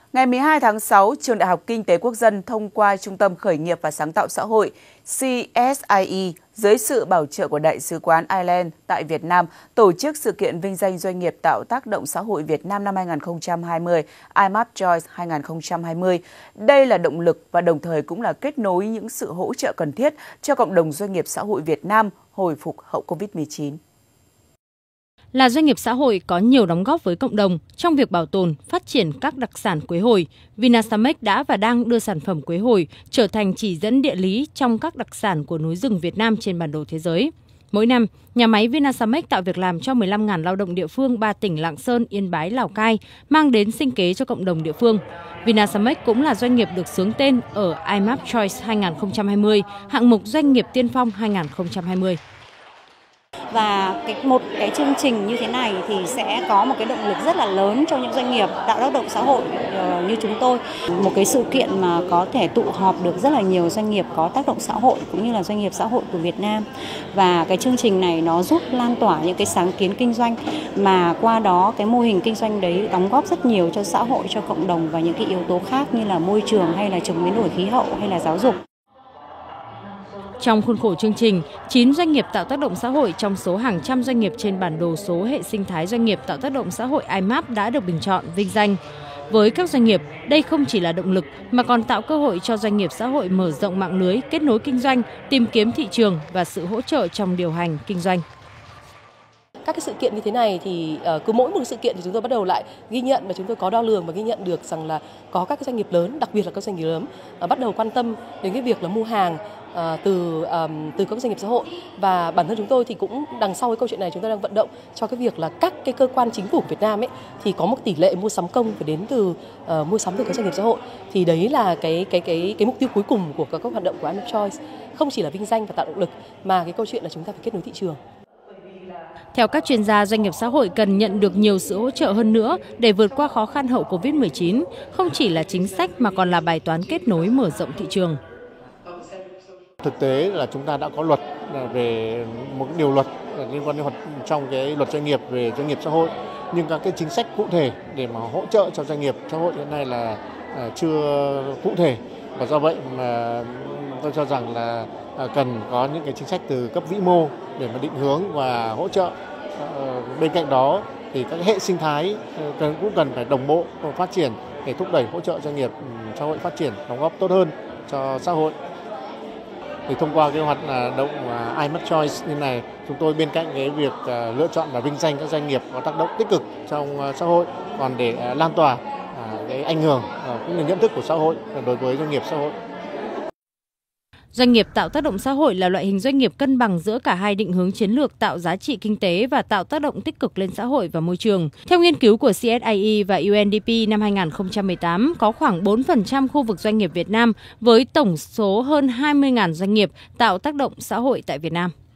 Ngày 12 tháng 6, Trường Đại học Kinh tế Quốc dân thông qua Trung tâm Khởi nghiệp và Sáng tạo xã hội CSIE dưới sự bảo trợ của Đại sứ quán Ireland tại Việt Nam tổ chức sự kiện vinh danh doanh nghiệp tạo tác động xã hội Việt Nam năm 2020, IMAP Choice 2020. Đây là động lực và đồng thời cũng là kết nối những sự hỗ trợ cần thiết cho cộng đồng doanh nghiệp xã hội Việt Nam hồi phục hậu Covid-19. Là doanh nghiệp xã hội có nhiều đóng góp với cộng đồng trong việc bảo tồn, phát triển các đặc sản quế hồi, Vinasamex đã và đang đưa sản phẩm quế hồi trở thành chỉ dẫn địa lý trong các đặc sản của núi rừng Việt Nam trên bản đồ thế giới. Mỗi năm, nhà máy Vinasamex tạo việc làm cho 15.000 lao động địa phương 3 tỉnh Lạng Sơn, Yên Bái, Lào Cai, mang đến sinh kế cho cộng đồng địa phương. Vinasamex cũng là doanh nghiệp được xướng tên ở IMAP Choice 2020, hạng mục doanh nghiệp tiên phong 2020. Và một cái chương trình như thế này thì sẽ có một cái động lực rất là lớn cho những doanh nghiệp tạo tác động xã hội như chúng tôi. Một cái sự kiện mà có thể tụ họp được rất là nhiều doanh nghiệp có tác động xã hội cũng như là doanh nghiệp xã hội của Việt Nam. Và cái chương trình này nó giúp lan tỏa những cái sáng kiến kinh doanh mà qua đó cái mô hình kinh doanh đấy đóng góp rất nhiều cho xã hội, cho cộng đồng và những cái yếu tố khác như là môi trường hay là chống biến đổi khí hậu hay là giáo dục. Trong khuôn khổ chương trình, 9 doanh nghiệp tạo tác động xã hội trong số hàng trăm doanh nghiệp trên bản đồ số hệ sinh thái doanh nghiệp tạo tác động xã hội IMAP đã được bình chọn, vinh danh. Với các doanh nghiệp, đây không chỉ là động lực mà còn tạo cơ hội cho doanh nghiệp xã hội mở rộng mạng lưới, kết nối kinh doanh, tìm kiếm thị trường và sự hỗ trợ trong điều hành kinh doanh. Các cái sự kiện như thế này thì cứ mỗi một sự kiện thì chúng tôi bắt đầu lại ghi nhận và chúng tôi có đo lường và ghi nhận được rằng là có các cái doanh nghiệp lớn, đặc biệt là các doanh nghiệp lớn bắt đầu quan tâm đến cái việc là mua hàng từ các doanh nghiệp xã hội. Và bản thân chúng tôi thì cũng đằng sau cái câu chuyện này chúng tôi đang vận động cho cái việc là các cái cơ quan chính phủ Việt Nam ấy thì có một tỷ lệ mua sắm công phải đến từ mua sắm từ các doanh nghiệp xã hội. Thì đấy là cái mục tiêu cuối cùng của các hoạt động của IMAP Choice, không chỉ là vinh danh và tạo động lực mà cái câu chuyện là chúng ta phải kết nối thị trường. Theo các chuyên gia, doanh nghiệp xã hội cần nhận được nhiều sự hỗ trợ hơn nữa để vượt qua khó khăn hậu Covid-19, không chỉ là chính sách mà còn là bài toán kết nối mở rộng thị trường. Thực tế là chúng ta đã có luật về một điều luật liên quan đến trong cái luật doanh nghiệp về doanh nghiệp xã hội, nhưng các cái chính sách cụ thể để mà hỗ trợ cho doanh nghiệp xã hội hiện nay là chưa cụ thể, và do vậy mà tôi cho rằng là cần có những cái chính sách từ cấp vĩ mô để mà định hướng và hỗ trợ. Bên cạnh đó thì các hệ sinh thái cũng cần phải đồng bộ phát triển để thúc đẩy hỗ trợ doanh nghiệp xã hội phát triển, đóng góp tốt hơn cho xã hội. Thì thông qua cái hoạt động IMAP Choice như này, chúng tôi bên cạnh cái việc lựa chọn và vinh danh các doanh nghiệp có tác động tích cực trong xã hội, còn để lan tỏa cái ảnh hưởng cũng như nhận thức của xã hội đối với doanh nghiệp xã hội. Doanh nghiệp tạo tác động xã hội là loại hình doanh nghiệp cân bằng giữa cả hai định hướng chiến lược tạo giá trị kinh tế và tạo tác động tích cực lên xã hội và môi trường. Theo nghiên cứu của CSIE và UNDP năm 2018, có khoảng 4% khu vực doanh nghiệp Việt Nam với tổng số hơn 20.000 doanh nghiệp tạo tác động xã hội tại Việt Nam.